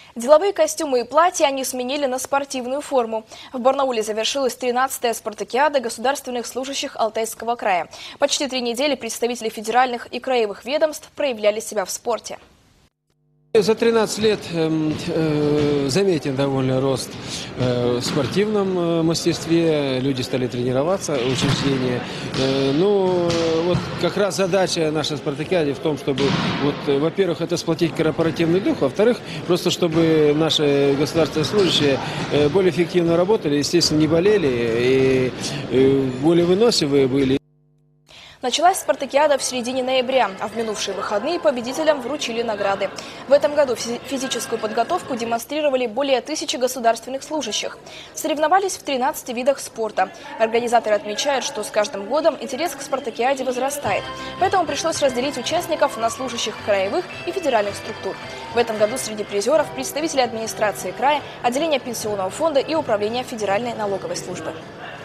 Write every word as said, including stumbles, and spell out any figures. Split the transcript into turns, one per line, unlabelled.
Деловые костюмы и платья они сменили на спортивную форму. В Барнауле завершилась тринадцатая спартакиада государственных служащих Алтайского края. Почти три недели представители федеральных и краевых ведомств проявляли себя в спорте.
За тринадцать лет э, э, заметен довольно рост э, в спортивном э, мастерстве. Люди стали тренироваться, учреждения. Э, ну, вот как раз задача нашей спартакиады в том, чтобы, вот, э, во-первых, это сплотить корпоративный дух, во-вторых, просто чтобы наши государственные служащие э, более эффективно работали, естественно, не болели и э, более выносливые были.
Началась спартакиада в середине ноября, а в минувшие выходные победителям вручили награды. В этом году физическую подготовку демонстрировали более тысячи государственных служащих. Соревновались в тринадцати видах спорта. Организаторы отмечают, что с каждым годом интерес к спартакиаде возрастает. Поэтому пришлось разделить участников на служащих краевых и федеральных структур. В этом году среди призеров представители администрации края, отделения пенсионного фонда и управления Федеральной налоговой службы.